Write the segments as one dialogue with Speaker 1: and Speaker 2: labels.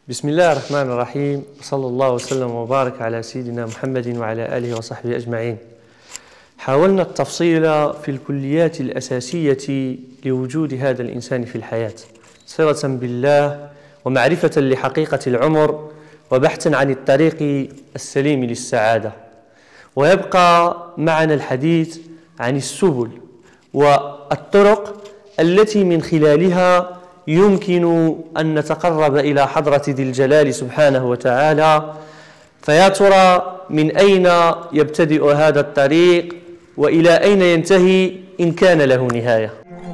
Speaker 1: بسم الله الرحمن الرحيم، وصلى الله وسلم وبارك على سيدنا محمد وعلى آله وصحبه أجمعين. حاولنا التفصيل في الكليات الأساسية لوجود هذا الإنسان في الحياة، صلة بالله ومعرفة لحقيقة العمر وبحثا عن الطريق السليم للسعادة. ويبقى معنا الحديث عن السبل والطرق التي من خلالها يمكن أن نتقرب إلى حضرة ذي الجلال سبحانه وتعالى. فيا ترى من أين يبتدئ هذا الطريق وإلى أين ينتهي إن كان له نهاية؟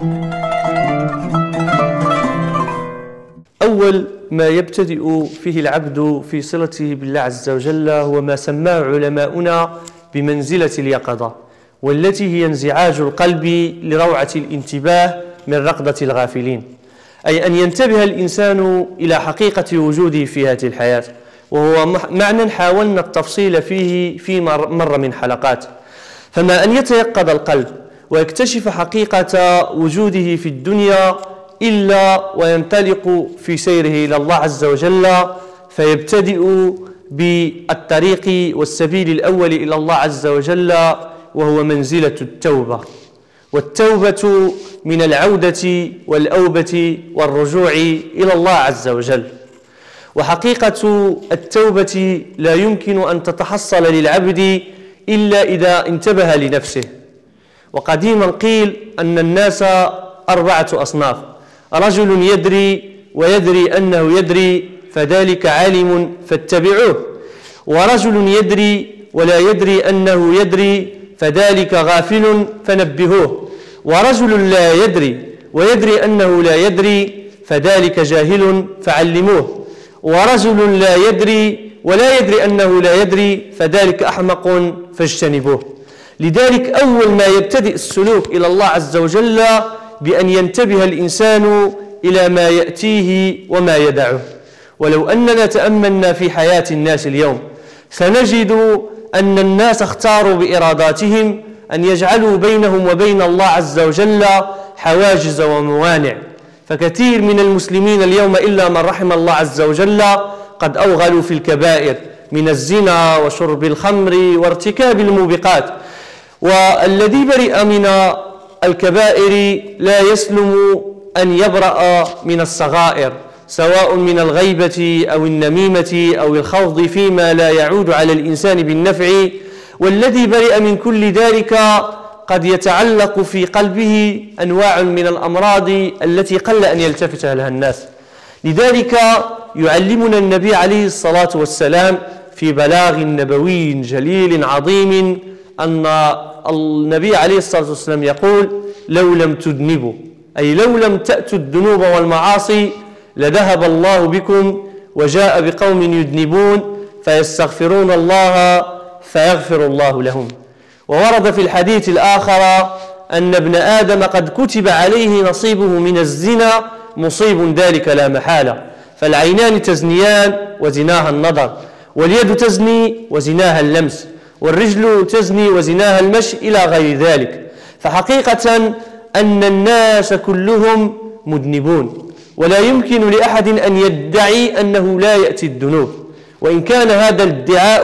Speaker 1: أول ما يبتدئ فيه العبد في صلته بالله عز وجل هو ما سماه علماؤنا بمنزلة اليقظة، والتي هي انزعاج القلب لروعة الانتباه من رقدة الغافلين، أي أن ينتبه الإنسان إلى حقيقة وجوده في هذه الحياة، وهو معنى حاولنا التفصيل فيه في مرة من حلقات. فما أن يتيقظ القلب ويكتشف حقيقة وجوده في الدنيا إلا وينطلق في سيره إلى الله عز وجل، فيبتدئ بالطريق والسبيل الأول إلى الله عز وجل، وهو منزلة التوبة. والتوبة من العودة والأوبة والرجوع إلى الله عز وجل. وحقيقة التوبة لا يمكن أن تتحصل للعبد إلا إذا انتبه لنفسه. وقديما قيل أن الناس 4 أصناف: رجل يدري ويدري أنه يدري فذلك عالم فاتبعوه، ورجل يدري ولا يدري أنه يدري فذلك غافل فنبهوه، ورجل لا يدري ويدري أنه لا يدري فذلك جاهل فعلموه، ورجل لا يدري ولا يدري أنه لا يدري فذلك أحمق فاجتنبوه. لذلك أول ما يبتدئ السلوك إلى الله عز وجل بأن ينتبه الإنسان إلى ما يأتيه وما يدعه. ولو أننا تأملنا في حياة الناس اليوم سنجد أن الناس اختاروا بإراداتهم أن يجعلوا بينهم وبين الله عز وجل حواجز وموانع. فكثير من المسلمين اليوم إلا من رحم الله عز وجل قد أوغلوا في الكبائر من الزنا وشرب الخمر وارتكاب الموبقات. والذي برئ من الكبائر لا يسلم أن يبرأ من الصغائر، سواء من الغيبة أو النميمة أو الخوض فيما لا يعود على الإنسان بالنفع. والذي برئ من كل ذلك قد يتعلق في قلبه أنواع من الأمراض التي قل أن يلتفت لها الناس. لذلك يعلمنا النبي عليه الصلاة والسلام في بلاغ نبوي جليل عظيم أن النبي عليه الصلاة والسلام يقول: لو لم تذنبوا، أي لو لم تأتوا الذنوب والمعاصي لذهب الله بكم وجاء بقوم يذنبون فيستغفرون الله فيغفر الله لهم. وورد في الحديث الآخر أن ابن آدم قد كتب عليه نصيبه من الزنا مصيب ذلك لا محالة، فالعينان تزنيان وزناها النظر، واليد تزني وزناها اللمس، والرجل تزني وزناها المشي إلى غير ذلك. فحقيقة أن الناس كلهم مذنبون، ولا يمكن لأحد أن يدعي أنه لا يأتي الذنوب، وإن كان هذا الادعاء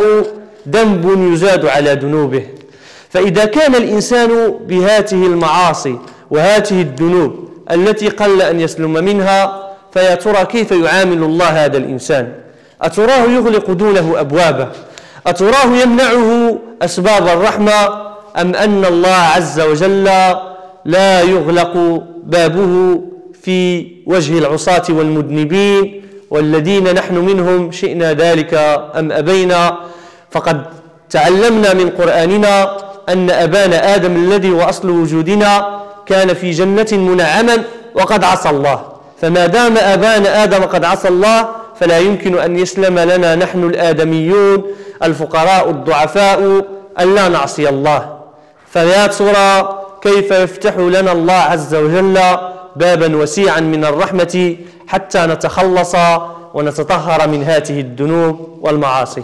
Speaker 1: ذنب يزاد على ذنوبه. فإذا كان الإنسان بهاته المعاصي وهاته الذنوب التي قل أن يسلم منها، فيا ترى كيف يعامل الله هذا الإنسان؟ أتراه يغلق دونه أبوابه؟ أتراه يمنعه أسباب الرحمة؟ أم أن الله عز وجل لا يغلق بابه في وجه العصاة والمذنبين، والذين نحن منهم شئنا ذلك أم أبينا؟ فقد تعلمنا من قرآننا أن أبانا آدم الذي هو أصل وجودنا كان في جنة منعما وقد عصى الله. فما دام أبانا آدم قد عصى الله فلا يمكن أن يسلم لنا نحن الآدميون الفقراء الضعفاء أن لا نعصي الله. فيا ترى كيف يفتح لنا الله عز وجل بابا وسيعا من الرحمة حتى نتخلص ونتطهر من هذه الذنوب والمعاصي.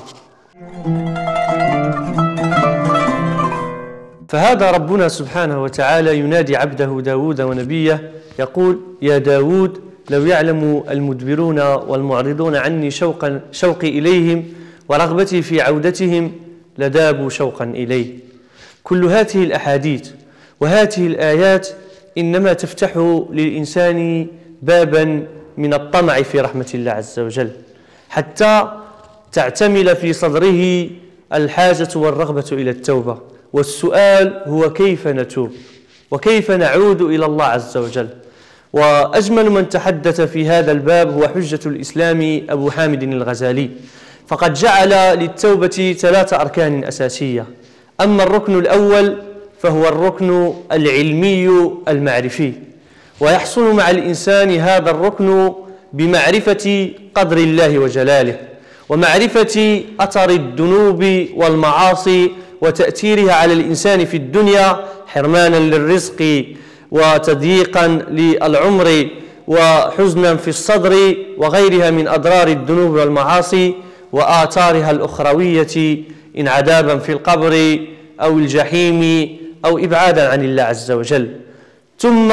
Speaker 1: فهذا ربنا سبحانه وتعالى ينادي عبده داود ونبيه، يقول: يا داود لو يعلم المدبرون والمعرضون عني شوقي إليهم ورغبتي في عودتهم لدابوا شوقا إليه. كل هذه الأحاديث وهذه الآيات إنما تفتح للإنسان بابا من الطمع في رحمة الله عز وجل، حتى تعتمل في صدره الحاجة والرغبة إلى التوبة. والسؤال هو كيف نتوب وكيف نعود إلى الله عز وجل. وأجمل من تحدث في هذا الباب هو حجة الإسلام أبو حامد الغزالي، فقد جعل للتوبة 3 أركان أساسية. أما الركن الأول فهو الركن العلمي المعرفي، ويحصل مع الإنسان هذا الركن بمعرفة قدر الله وجلاله، ومعرفة أثر الذنوب والمعاصي وتأثيرها على الإنسان في الدنيا، حرمانا للرزق وتضييقا للعمر وحزنا في الصدر وغيرها من أضرار الذنوب والمعاصي، وآثارها الأخروية إن عذابا في القبر أو الجحيم أو إبعادا عن الله عز وجل. ثم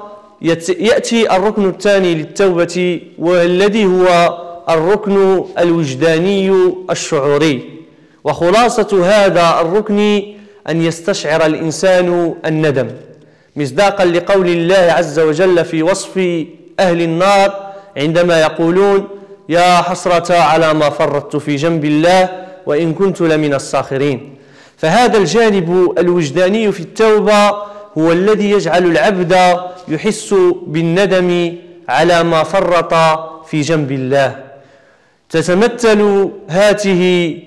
Speaker 1: يأتي الركن الثاني للتوبة، والذي هو الركن الوجداني الشعوري. وخلاصة هذا الركن أن يستشعر الإنسان الندم، مصداقا لقول الله عز وجل في وصف أهل النار عندما يقولون: يا حسرة على ما فرطت في جنب الله وإن كنت لمن الساخرين. فهذا الجانب الوجداني في التوبة هو الذي يجعل العبد يحس بالندم على ما فرط في جنب الله. تتمثل هذه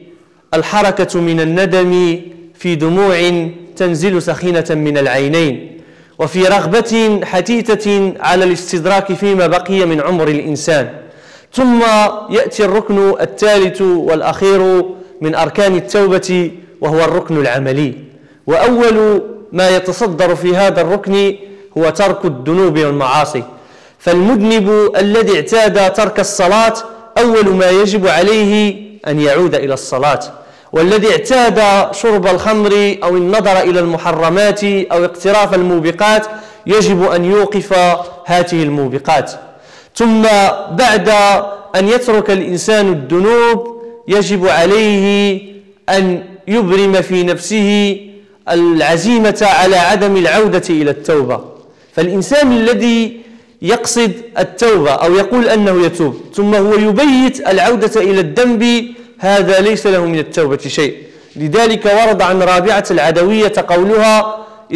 Speaker 1: الحركة من الندم في دموع تنزل سخينة من العينين، وفي رغبة حثيثة على الاستدراك فيما بقي من عمر الإنسان. ثم يأتي الركن الثالث والأخير من أركان التوبة، وهو الركن العملي. وأول ما يتصدر في هذا الركن هو ترك الذنوب والمعاصي. فالمذنب الذي اعتاد ترك الصلاة أول ما يجب عليه أن يعود إلى الصلاة، والذي اعتاد شرب الخمر أو النظر إلى المحرمات أو اقتراف الموبقات يجب أن يوقف هذه الموبقات. ثم بعد أن يترك الإنسان الذنوب يجب عليه أن يبرم في نفسه العزيمة على عدم العودة إلى التوبة. فالإنسان الذي يقصد التوبة أو يقول أنه يتوب ثم هو يبيت العودة إلى الذنب، هذا ليس له من التوبة شيء. لذلك ورد عن رابعة العدوية قولها: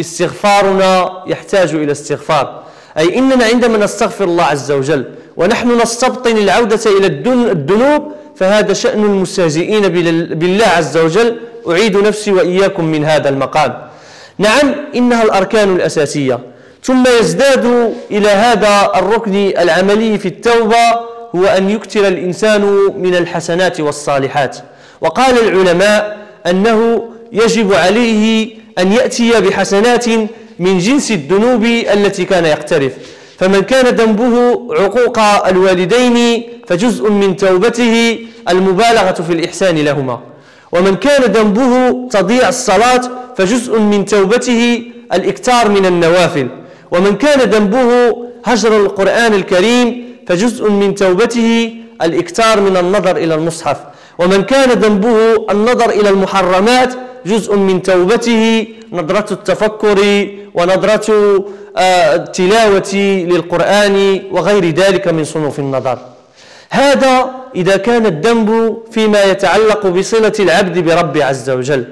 Speaker 1: استغفارنا يحتاج إلى استغفار، أي إننا عندما نستغفر الله عز وجل ونحن نستبطن العودة إلى الذنوب فهذا شأن المستهزئين بالله عز وجل. أعيد نفسي وإياكم من هذا المقام. نعم، إنها الأركان الأساسية. ثم يزداد إلى هذا الركن العملي في التوبة هو أن يكثر الإنسان من الحسنات والصالحات. وقال العلماء أنه يجب عليه أن يأتي بحسنات من جنس الذنوب التي كان يقترف. فمن كان ذنبه عقوق الوالدين فجزء من توبته المبالغة في الإحسان لهما، ومن كان ذنبه تضييع الصلاة فجزء من توبته الإكثار من النوافل، ومن كان ذنبه هجر القرآن الكريم فجزء من توبته الإكثار من النظر إلى المصحف، ومن كان ذنبه النظر إلى المحرمات جزء من توبته نظرة التفكر ونظرة التلاوة للقرآن وغير ذلك من صنوف النظر. هذا إذا كان الذنب فيما يتعلق بصلة العبد برب عز وجل.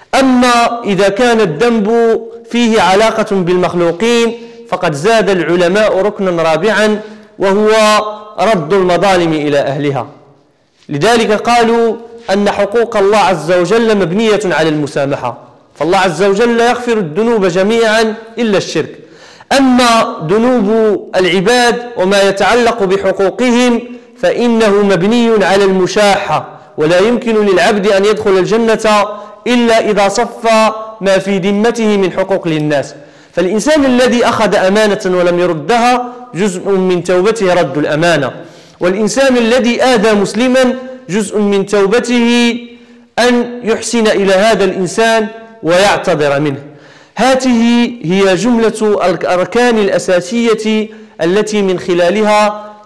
Speaker 1: أما إذا كان الذنب فيه علاقة بالمخلوقين فقد زاد العلماء ركنا رابعا، وهو رد المظالم إلى أهلها. لذلك قالوا أن حقوق الله عز وجل مبنية على المسامحة، فالله عز وجل يغفر الذنوب جميعا إلا الشرك. أما ذنوب العباد وما يتعلق بحقوقهم فإنه مبني على المشاحة، ولا يمكن للعبد أن يدخل الجنة إلا إذا صفى ما في ذمته من حقوق للناس. فالإنسان الذي أخذ أمانة ولم يردها جزء من توبته رد الأمانة، والإنسان الذي آذى مسلما جزء من توبته أن يحسن إلى هذا الإنسان ويعتذر منه. هذه هي جملة الأركان الأساسية التي من خلالها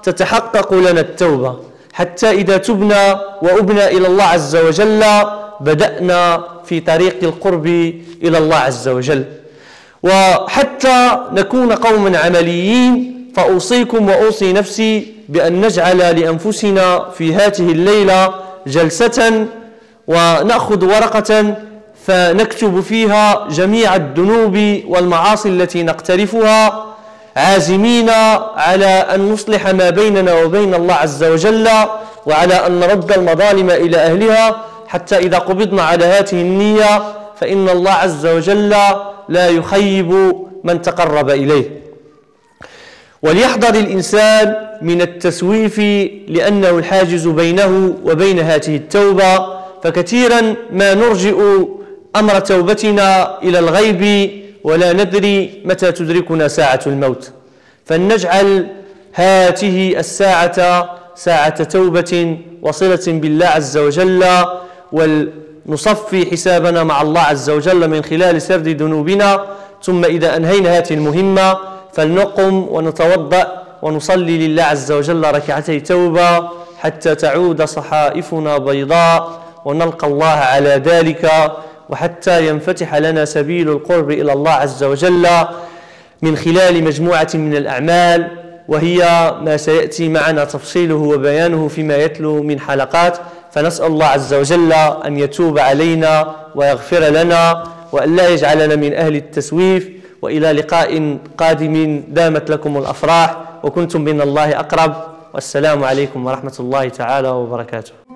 Speaker 1: تتحقق لنا التوبة، حتى إذا تبنا وأبنا إلى الله عز وجل بدأنا في طريق القرب إلى الله عز وجل. وحتى نكون قوما عمليين فأوصيكم وأوصي نفسي بأن نجعل لأنفسنا في هذه الليلة جلسة ونأخذ ورقة فنكتب فيها جميع الذنوب والمعاصي التي نقترفها، عازمين على أن نصلح ما بيننا وبين الله عز وجل، وعلى أن نرد المظالم إلى أهلها، حتى إذا قبضنا على هذه النية فإن الله عز وجل لا يخيب من تقرب إليه. وليحذر الإنسان من التسويف لأنه الحاجز بينه وبين هذه التوبة، فكثيرا ما نرجئ أمر توبتنا إلى الغيب ولا ندري متى تدركنا ساعة الموت، فلنجعل هذه الساعة ساعة توبة وصلة بالله عز وجل، ونصفي حسابنا مع الله عز وجل من خلال سرد ذنوبنا. ثم إذا أنهينا هذه المهمة فلنقم ونتوضأ ونصلي لله عز وجل ركعتي توبة حتى تعود صحائفنا بيضاء ونلقى الله على ذلك، وحتى ينفتح لنا سبيل القرب إلى الله عز وجل من خلال مجموعة من الأعمال، وهي ما سيأتي معنا تفصيله وبيانه فيما يتلو من حلقات. فنسأل الله عز وجل أن يتوب علينا ويغفر لنا وأن لا يجعلنا من أهل التسويف. وإلى لقاء قادم، دامت لكم الأفراح وكنتم من الله أقرب، والسلام عليكم ورحمة الله تعالى وبركاته.